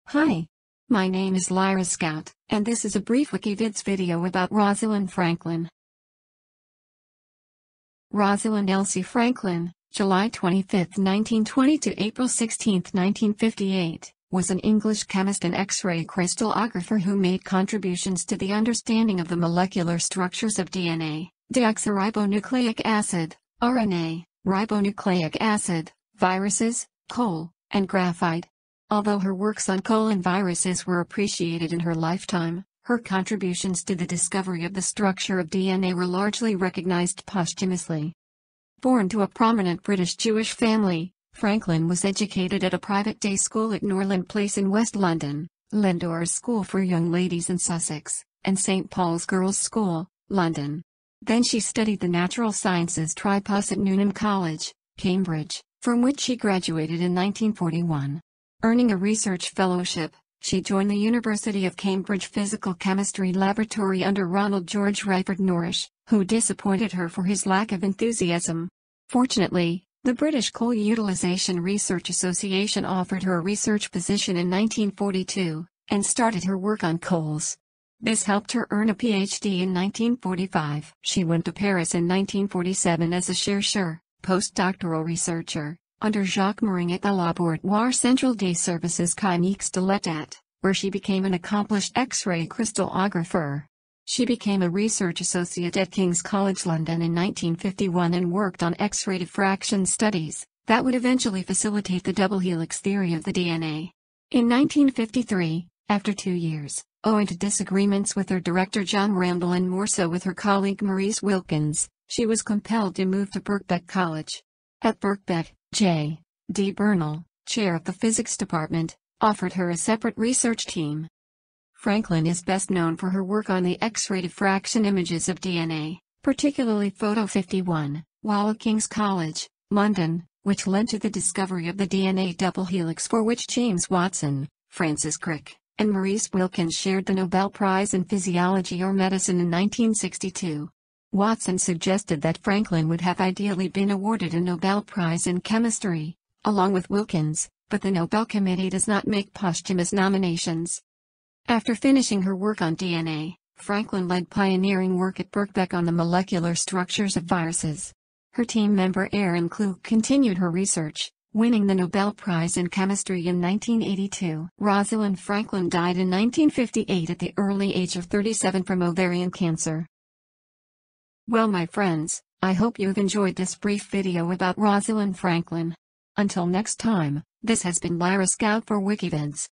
Hi, my name is Lyra Scout, and this is a brief Wikivids video about Rosalind Franklin. Rosalind Elsie Franklin, July 25, 1920 to April 16, 1958, was an English chemist and X-ray crystallographer who made contributions to the understanding of the molecular structures of DNA, deoxyribonucleic acid, RNA, ribonucleic acid, viruses, coal, and graphite. Although her works on coal and viruses were appreciated in her lifetime, her contributions to the discovery of the structure of DNA were largely recognized posthumously. Born to a prominent British Jewish family, Franklin was educated at a private day school at Norland Place in West London, Lindores School for Young Ladies in Sussex, and St Paul's Girls' School, London. Then she studied the natural sciences tripos at Newnham College, Cambridge, from which she graduated in 1941. Earning a research fellowship, she joined the University of Cambridge Physical Chemistry Laboratory under Ronald George Ryford Norrish, who disappointed her for his lack of enthusiasm. Fortunately, the British Coal Utilisation Research Association offered her a research position in 1942, and started her work on coals. This helped her earn a PhD in 1945. She went to Paris in 1947 as a chercheur, postdoctoral researcher, under Jacques Mering at the Laboratoire Central des Services Chimiques de l'État, where she became an accomplished X-ray crystallographer. She became a research associate at King's College London in 1951 and worked on X-ray diffraction studies that would eventually facilitate the double helix theory of the DNA. In 1953, after 2 years, owing to disagreements with her director John Ramble and more so with her colleague Maurice Wilkins, she was compelled to move to Birkbeck College. At Birkbeck, J. D. Bernal, chair of the physics department, offered her a separate research team. Franklin is best known for her work on the X-ray diffraction images of DNA, particularly Photo 51, while at King's College, London, which led to the discovery of the DNA double helix for which James Watson, Francis Crick, and Maurice Wilkins shared the Nobel Prize in Physiology or Medicine in 1962. Watson suggested that Franklin would have ideally been awarded a Nobel Prize in Chemistry, along with Wilkins, but the Nobel Committee does not make posthumous nominations. After finishing her work on DNA, Franklin led pioneering work at Birkbeck on the molecular structures of viruses. Her team member Erin Klug continued her research, winning the Nobel Prize in Chemistry in 1982. Rosalind Franklin died in 1958 at the early age of 37 from ovarian cancer. Well, my friends, I hope you've enjoyed this brief video about Rosalind Franklin. Until next time, this has been Lyra Scout for Wikivids.